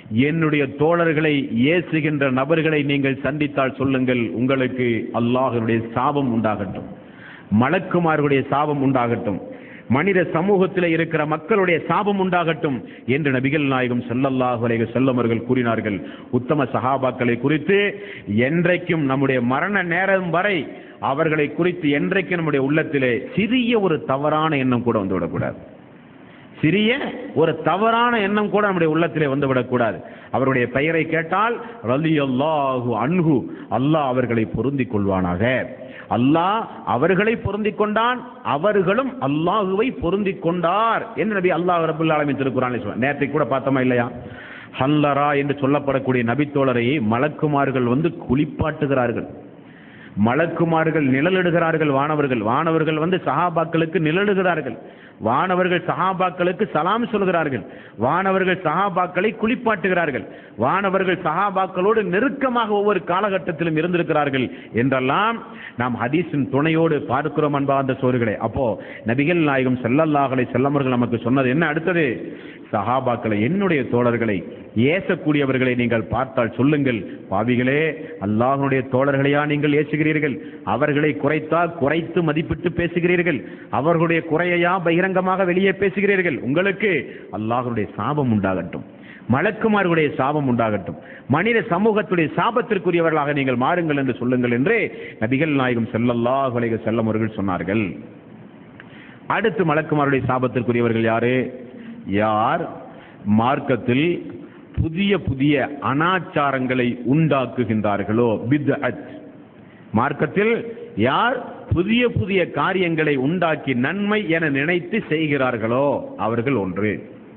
என்னுடைய தோழர்களை ஏசுகின்ற நபர்களை நீங்கள் சந்தித்தால் சொல்லுங்கள், உங்களுக்கு அல்லாஹ்வுடைய சாபம் உண்டாகட்டும், மலக்குமார்களுடைய சாபம் உண்டாகட்டும், மனித சமூகத்தில் இருக்கிற மக்களுடைய சாபம் உண்டாகட்டும் என்று நபிகள் நாயகம் ஸல்லல்லாஹு அலைஹி வஸல்லம் அவர்கள் கூறினார்கள். உத்தம சஹாபாக்களை குறித்து என்றைக்கும் நம்முடைய மரண நேரம் வரை அவர்களை குறித்து என்றைக்கும் நம்முடைய உள்ளத்திலே சிறிய ஒரு தவறான எண்ணம் கூட வந்துவிடக்கூடாது. சிறிய ஒரு தவறான எண்ணம் கூட நம்முடைய உள்ளத்திலே வந்துவிடக்கூடாது. அவருடைய பெயரை கேட்டால் ரலியல்லாஹு அன்ஹு, அல்லாஹ் அவர்களை பொருந்திக் கொள்வானாக, அல்லாஹ் அவர்களை பொருந்திக் கொண்டான், அவர்களும் அல்லாஹுவை பொருந்திக் கொண்டார் என்று நபி அல்லாஹ் ரப்பல் ஆலமீன் திருக்குர்ஆனில் சொல்றார். நேற்றைக்கு கூட பார்த்தோமா இல்லையா? ஹல்லரா என்று சொல்லப்படக்கூடிய நபித்தோழரை மலக்குமார்கள் வந்து குளிப்பாட்டுகிறார்கள், மலக்குமார்கள் நிழலிடுகிறார்கள், வானவர்கள் வந்து சஹாபாக்களுக்கு நிழலிடுகிறார்கள், வானவர்கள் சஹாபாக்களுக்கு சலாம் சொல்கிறார்கள், வானவர்கள் சஹாபாக்களை குளிப்பாட்டுகிறார்கள், வானவர்கள் சஹாபாக்களோடு நெருக்கமாக ஒவ்வொரு காலகட்டத்திலும் இருந்திருக்கிறார்கள் என்றெல்லாம் நாம் ஹதீஸின் துணையோடு பார்க்கிறோம் அன்பார்ந்த சோர்களே. அப்போ நபிகள் நாயகம் ஸல்லல்லாஹு அலைஹி வஸல்லம் அவர்கள் நமக்கு சொன்னது என்ன? அடுத்தது சஹாபாக்களை, என்னுடைய தோழர்களை ஏசக்கூடியவர்களை நீங்கள் பார்த்தால் சொல்லுங்கள், பாவிகளே, அல்லாஹ்வுடைய தோழர்களையா நீங்கள் ஏசுகிறீர்கள்? அவர்களை குறைத்து மதிப்பிட்டு பேசுகிறீர்கள்? அவர்களுடைய குறையையா பகிரங்கமாக வெளியே பேசுகிறீர்கள்? உங்களுக்கு அல்லாஹ்வுடைய சாபம் உண்டாகட்டும், மலக்குமார்களுடைய சாபம் உண்டாகட்டும், மனித சமூகத்துடைய சாபத்திற்குரியவர்களாக நீங்கள் மாறுங்கள் என்று சொல்லுங்கள் என்று நபிகள் நாயகம் ஸல்லல்லாஹு அலைஹி வஸல்லம் அவர்கள் சொன்னார்கள். அடுத்து மலக்குமார்களுடைய சாபத்திற்குரியவர்கள் யாரு? யார் மார்க்கத்தில் புதிய புதிய அனாச்சாரங்களை உண்டாக்குகின்றார்களோ, பித்அத், மார்க்கத்தில் யார் புதிய புதிய காரியங்களை உண்டாக்கி நன்மை என நினைத்து செய்கிறார்களோ அவர்கள் ஒன்று.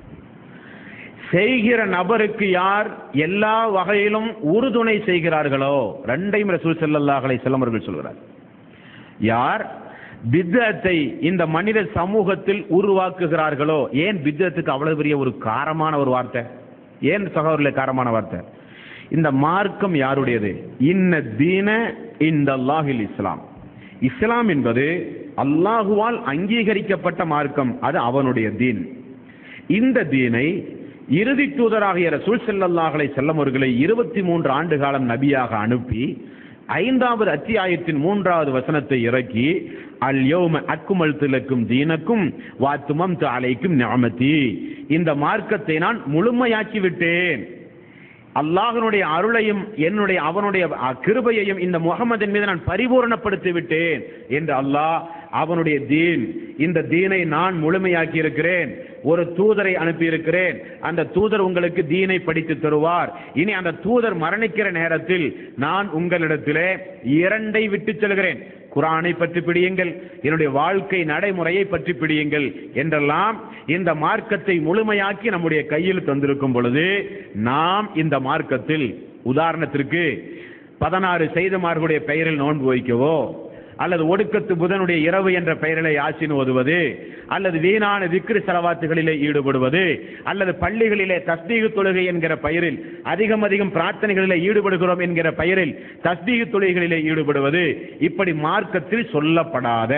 செய்கிற நபருக்கு யார் எல்லா வகையிலும் உறுதுணை செய்கிறார்களோ, ரெண்டையும் ரசூல் ஸல்லல்லாஹு அலைஹி வஸல்லம் அவர்கள் சொல்கிறார். யார் பித்அத்தை இந்த மனித சமூகத்தில் உருவாக்குகிறார்களோ, ஏன் பித்அத்துக்கு அவ்வளவு பெரிய ஒரு காரமான ஒரு வார்த்தை? ஏன் சகோதரர்களே காரமான வார்த்தை? இந்த மார்க்கம் யாருடையது? இன்ன தீன இன்தல்லாஹில் இஸ்லாம். இஸ்லாம் என்பது அல்லாஹுவால் அங்கீகரிக்கப்பட்ட மார்க்கம், அது அவனுடைய தீன். இந்த தீனை இறுதி தூதராகிய ரசூல் ஸல்லல்லாஹு அலைஹி வஸல்லம் அவர்களை 23 ஆண்டு காலம் நபியாக அனுப்பி 5வது அத்தியாயத்தின் 3வது வசனத்தை இறக்கி, அல் யௌம அக்மல்து லக்கும் தீனக்கும் வ அத்மம்து அலைக்கும் நிஅமதி, இந்த மார்க்கத்தை நான் முழுமையாக்கி விட்டேன், அல்லாஹ்வுடைய அருளையும் அவனுடைய கிருபையையும் இந்த முஹம்மதின் மீது நான் பரிபூரணப்படுத்தி விட்டேன் என்று அல்லாஹ் அவனுடைய தீன், இந்த தீனை நான் முழுமையாக்கி இருக்கிறேன், ஒரு தூதரை அனுப்பி இருக்கிறேன், அந்த தூதர் உங்களுக்கு தீனை படித்து தருவார். இனி அந்த தூதர் மரணிக்கிற நேரத்தில் நான் உங்களிடத்திலே 2 விட்டு செல்கிறேன், குர்ஆனை பற்றி பிடியுங்கள், என்னுடைய வாழ்க்கை நடைமுறையை பற்றி பிடியுங்கள் என்றெல்லாம் இந்த மார்க்கத்தை முழுமையாக்கி நம்முடைய கையில் தந்திருக்கும் பொழுது, நாம் இந்த மார்க்கத்தில் உதாரணத்திற்கு 16 செய்தமார்களுடைய பெயரில் நோன்பு வைக்கவோ, அல்லது ஒடுக்கத்து புதனுடைய இரவு என்ற பெயரிலே யாசின் ஓதுவது, அல்லது வீணான திக்ர் ஸலவாத்துகளிலே ஈடுபடுவது, அல்லது பள்ளிகளிலே தஸ்பீஹ் தொழுகை என்கிற பெயரில் அதிகம் பிரார்த்தனைகளிலே ஈடுபடுகிறோம் என்கிற பெயரில் தஸ்பீஹ் தொழுகைகளிலே ஈடுபடுவது, இப்படி மார்க்கத்தில் சொல்லப்படாத,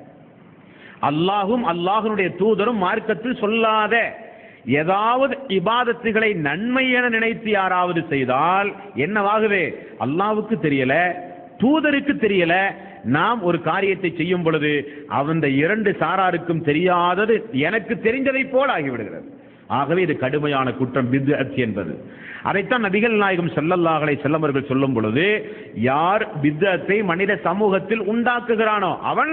அல்லாஹும் அல்லாஹ்வுடைய தூதரும் மார்க்கத்தில் சொல்லாத ஏதாவது இபாதத்துகளை நன்மை என நினைத்து யாராவது செய்தால் என்னவாகுது? அல்லாஹ்வுக்கு தெரியல, தூதருக்கு தெரியல, நாம் ஒரு காரியத்தை செய்யும் பொழுது அந்த 2 சாராருக்கும் தெரியாதது எனக்கு தெரிந்ததை போல் ஆகிவிடுகிறது. ஆகவே இது கடுமையான குற்றம் பித்அத் என்பது. அதைத்தான் நபிகள் நாயகம் ஸல்லல்லாஹு அலைஹி வஸல்லம் அவர்கள் சொல்லும் பொழுது, யார் பித்அத்தை மனித சமூகத்தில் உண்டாக்குகிறானோ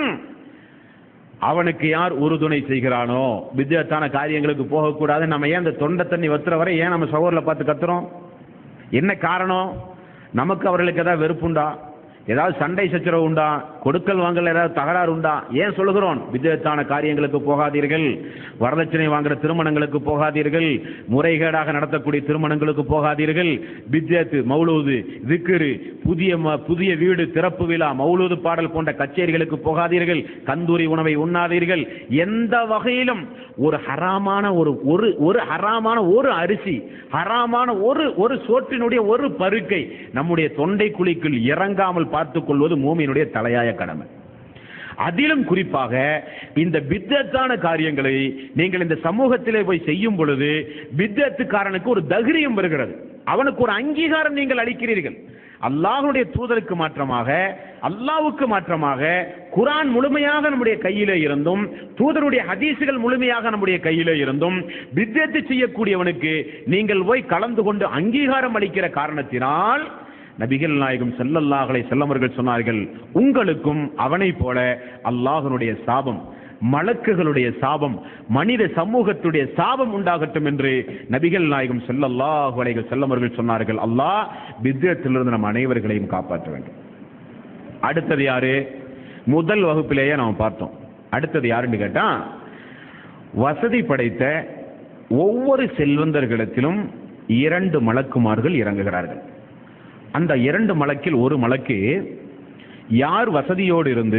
அவனுக்கு யார் உறுதுணை செய்கிறானோ, பித்அத்தான காரியங்களுக்கு போகக்கூடாது. நம்ம ஏன் அந்த தொண்டை தண்ணி வத்துற வரை ஏன் நம்ம சகோதரரை பார்த்து கத்துறோம்? என்ன காரணம்? நமக்கு அவர்களுக்கு ஏதாவது வெறுப்புண்டா? ஏதாவது சண்டை சச்சரவு உண்டா? கொடுக்கல் வாங்கல ஏதாவது தகராறு உண்டா? ஏன் சொல்லுகிறோம்? விதத்தான காரியங்களுக்கு போகாதீர்கள், வரதட்சணை வாங்குற திருமணங்களுக்கு போகாதீர்கள், முறைகேடாக நடத்தக்கூடிய திருமணங்களுக்கு போகாதீர்கள், பித்அத், மௌலூது, திக்ரு, புதிய வீடு திறப்பு விழா, மௌலூது பாடல் போன்ற கச்சேரிகளுக்கு போகாதீர்கள், கந்தூரி உணவை உண்ணாதீர்கள். எந்த வகையிலும் ஒரு ஹராமான ஒரு ஹராமான ஒரு அரிசி, ஹராமான ஒரு சோற்றினுடைய ஒரு பருக்கை நம்முடைய தொண்டை குழிக்குள் இறங்காமல் பார்த்துக் கொள்வது மூமியினுடைய தலையாய கடமை. அதிலும் குறிப்பாக இந்த பித்அத்தான காரியங்களை நீங்கள் இந்த சமூகத்திலே போய் செய்யும் பொழுது பித்அத்துக்காரனுக்கு ஒரு தைரியம் வருகிறது, அவனுக்கு ஒரு அங்கீகாரம் நீங்கள் அளிக்கிறீர்கள். அல்லாஹ்வுடைய தூதருக்கு மாற்றமாக, அல்லாஹ்வுக்கு மாற்றமாக குர்ஆன் முழுமையாக நம்முடைய கையிலே இருந்தும், தூதருடைய ஹதீஸுகள் முழுமையாக நம்முடைய கையிலே இருந்தும், பித்அத் செய்யக்கூடியவனுக்கு நீங்கள் போய் கலந்து கொண்டு அங்கீகாரம் அளிக்கிற காரணத்தினால் நபிகள் நாயகம் ஸல்லல்லாஹு அலைஹி வஸல்லம் அவர்கள் சொன்னார்கள், உங்களுக்கும் அவனை போல அல்லாஹ்வுடைய சாபம், மலக்குகளுடைய சாபம், மனித சமூகத்துடைய சாபம் உண்டாகட்டும் என்று நபிகள் நாயகம் ஸல்லல்லாஹு அலைஹி வஸல்லம் அவர்கள் சொன்னார்கள். அல்லாஹ் பித்அத்திலிருந்து நம் அனைவர்களையும் காப்பாற்ற வேண்டும். அடுத்தது யாரு? முதல் வகுப்பிலேயே நாம் பார்த்தோம். அடுத்தது யாருன்னு கேட்டா, வசதி படைத்த ஒவ்வொரு செல்வந்தர்களிடத்திலும் 2 மலக்குமார்கள் இறங்குகிறார்கள். அந்த 2 மலக்கில் ஒரு மலக்கு யார் வசதியோடு இருந்து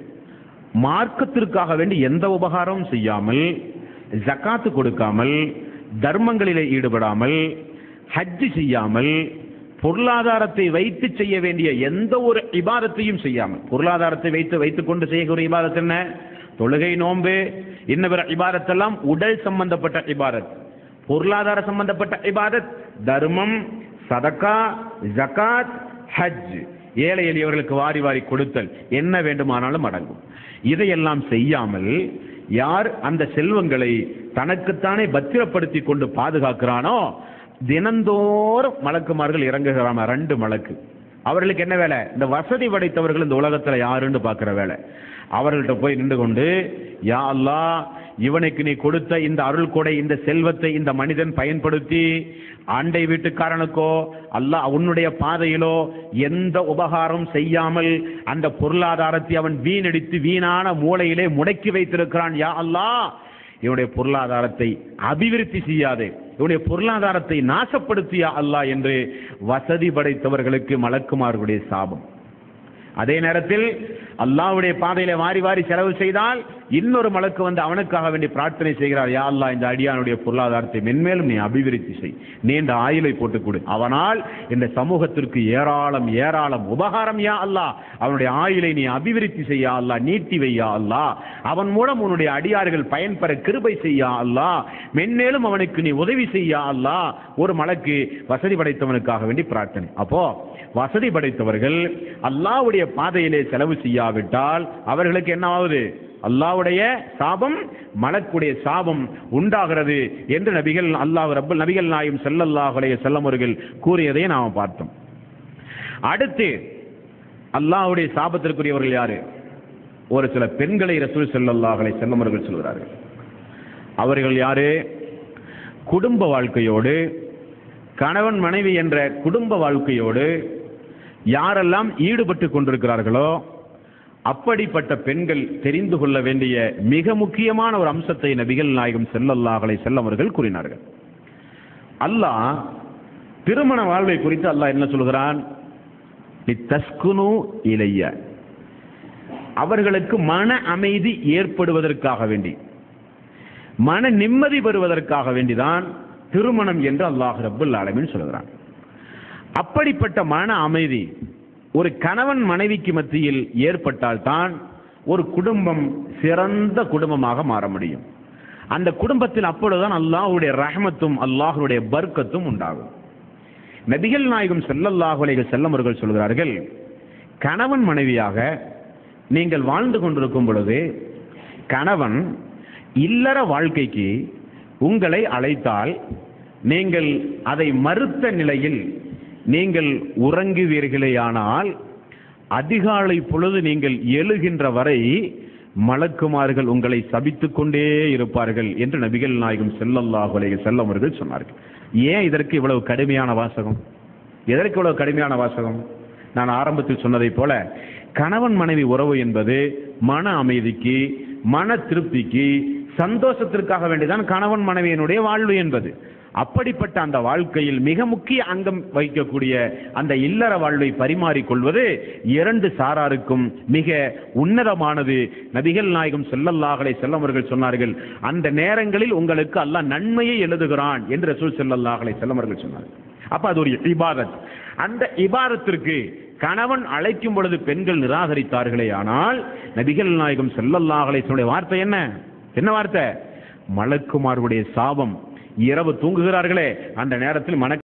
மார்க்கத்திற்காக வேண்டி எந்த உபகாரமும் செய்யாமல், ஜகாத்து கொடுக்காமல், தர்மங்களிலே ஈடுபடாமல், ஹஜ் செய்யாமல், பொருளாதாரத்தை வைத்து செய்ய வேண்டிய எந்த ஒரு இபாதத்தையும் செய்யாமல், பொருளாதாரத்தை வைத்துக் கொண்டு செய்யக்கூடிய இபாதத் என்ன? தொழுகை, நோன்பு, இன்ன பிற இபாதத்தெல்லாம் உடல் சம்பந்தப்பட்ட இபாதத். பொருளாதார சம்பந்தப்பட்ட இபாதத் தர்மம், சதகா, ஜகாத், ஹஜ், ஏழை எளியவர்களுக்கு வாரி வாரி கொடுத்தல், என்ன வேண்டுமானாலும் அடங்கும். இதையெல்லாம் செய்யாமல் யார் அந்த செல்வங்களை தனக்குத்தானே பத்திரப்படுத்தி கொண்டு பாதுகாக்கிறானோ, தினந்தோறும் மலக்குமார்கள் இறங்குகிறாம 2 மலக்கு. அவர்களுக்கு என்ன வேலை? இந்த வசதி படைத்தவர்கள் இந்த உலகத்துல யாருன்னு பார்க்கிற வேலை. அவர்கள்ட்ட போய் நின்று கொண்டு, யா அல்லாஹ், இவனுக்கு நீ கொடுத்த இந்த அருள் கொடை, இந்த செல்வத்தை இந்த மனிதன் பயன்படுத்தி ஆண்டை வீட்டுக்காரனுக்கோ அல்லாஹ் உன்னுடைய பாதையிலோ எந்த உபகாரம் செய்யாமல் அந்த பொருளாதாரத்தை அவன் வீணடித்து வீணான மூளையிலே முடக்கி வைத்திருக்கிறான். யா அல்லாஹ், இவனுடைய பொருளாதாரத்தை அபிவிருத்தி செய்யாதே, இவனுடைய பொருளாதாரத்தை நாசப்படுத்தியா அல்லாஹ் என்று வசதி படைத்தவர்களுக்கு மலக்குமார்களுடைய சாபம். அதே நேரத்தில் அல்லாஹ்வுடைய பாதையில வாரி வாரி செலவு செய்தால் இன்னொரு மலக்கு வந்து அவனுக்காக வேண்டி பிரார்த்தனை செய்கிறார். யா அல்லாஹ், இந்த அடியானுடைய பொருளாதாரத்தை மென்மேலும் நீ அபிவிருத்தி செய், நீண்ட ஆயுளை போட்டுக் கொடு, அவனால் இந்த சமூகத்திற்கு ஏராளம் ஏராளம் உபகாரம். யா அல்லாஹ், அவனுடைய ஆயுளை நீ அபிவிருத்தி செய்யா அல்லாஹ், நீட்டி வையா அல்லாஹ், அவன் மூலம் உன்னுடைய அடியார்கள் பயன்பெற கிருபை செய்யா அல்லாஹ், மென்மேலும் அவனுக்கு நீ உதவி செய்யா அல்லாஹ். ஒரு மலக்கு வசதி படைத்தவனுக்காக வேண்டி பிரார்த்தனை. அப்போ வசதி படைத்தவர்கள் அல்லாஹ்வுடைய பாதையிலே செலவு செய்யாவிட்டால் அவர்களுக்கு என்ன ஆகுது? அல்லாஹ்வுடைய சாபம், மலக்குடைய சாபம் உண்டாகிறது என்று நபிகள் நாயகம் ஸல்லல்லாஹு அலைஹி வஸல்லம் அவர்கள் கூறியதை நாம் பார்த்தோம். அடுத்து அல்லாஹ்வுடைய சாபத்திற்குரியவர்கள் யாரு? ஒரு சில பெண்களை ரசூல் ஸல்லல்லாஹு அலைஹி வஸல்லம் அவர்கள் சொல்கிறார்கள். அவர்கள் யாரு? குடும்ப வாழ்க்கையோடு, கணவன் மனைவி என்ற குடும்ப வாழ்க்கையோடு யாரெல்லாம் ஈடுபட்டு கொண்டிருக்கிறார்களோ அப்படிப்பட்ட பெண்கள் தெரிந்து கொள்ள வேண்டிய மிக முக்கியமான ஒரு அம்சத்தை நபிகள் நாயகம் ஸல்லல்லாஹு அலைஹி வஸல்லம் அவர்கள் கூறினார்கள். அல்லாஹ் திருமண வாழ்வை குறித்து அல்லாஹ் என்ன சொல்கிறான்? லித்தஸ்குனு இலைய, அவர்களுக்கு மன அமைதி ஏற்படுவதற்காக வேண்டி, மன நிம்மதி பெறுவதற்காக வேண்டிதான் திருமணம் என்று அல்லாஹ் ரப்பல் ஆலமீன் சொல்கிறான். அப்படிப்பட்ட மன அமைதி ஒரு கணவன் மனைவிக்கு மத்தியில் ஏற்பட்டால்தான் ஒரு குடும்பம் சிறந்த குடும்பமாக மாற முடியும். அந்த குடும்பத்தில் அப்பொழுதுதான் அல்லாஹ்வுடைய ரஹ்மத்தும் அல்லாஹ்வுடைய பர்க்கத்தும் உண்டாகும். நபிகள் நாயகம் ஸல்லல்லாஹு அலைஹி வஸல்லம் அவர்கள் சொல்கிறார்கள், கணவன் மனைவியாக நீங்கள் வாழ்ந்து கொண்டிருக்கும் பொழுது கணவன் இல்லற வாழ்க்கைக்கு உங்களை அழைத்தால் நீங்கள் அதை மறுத்த நிலையில் நீங்கள் உறங்குவீர்களேயானால் அதிகாலை பொழுது நீங்கள் எழுகின்ற வரை மலக்குமார்கள் உங்களை சபித்துக் கொண்டே இருப்பார்கள் என்று நபிகள் நாயகம் ஸல்லல்லாஹு அலைஹி வஸல்லம் அவர்கள் சொன்னார்கள். ஏன் இதற்கு இவ்வளவு கடுமையான வாசகம்? எதற்கு இவ்வளவு கடுமையான வாசகம்? நான் ஆரம்பத்தில் சொன்னதை போல கணவன் மனைவி உறவு என்பது மன அமைதிக்கு, மன திருப்திக்கு, சந்தோஷத்திற்காக வேண்டிதான் கணவன் மனைவியினுடைய வாழ்வு என்பது. அப்படிப்பட்ட அந்த வாழ்க்கையில் மிக முக்கிய அங்கம் வகிக்கக்கூடிய அந்த இல்லற வாழ்வை பரிமாறிக்கொள்வது 2 சாராருக்கும் மிக உன்னதமானது. நபிகள் நாயகம் ஸல்லல்லாஹு அலைஹி வஸல்லம் அவர்கள் சொன்னார்கள், அந்த நேரங்களில் உங்களுக்கு அல்லாஹ் நன்மையை எழுதுகிறான் என்று ரசூல் ஸல்லல்லாஹு அலைஹி வஸல்லம் அவர்கள் சொன்னார்கள். அப்ப அது ஒரு இபாதத். அந்த இபாதத்திற்கு கணவன் அழைக்கும் பொழுது பெண்கள் நிராகரித்தார்களே ஆனால் நபிகள் நாயகம் ஸல்லல்லாஹு அலைஹி வஸல்லம் வார்த்தை என்ன வார்த்தை? மலக்குமார்களுடைய சாபம். இரவு தூங்குகிறார்களே அந்த நேரத்தில்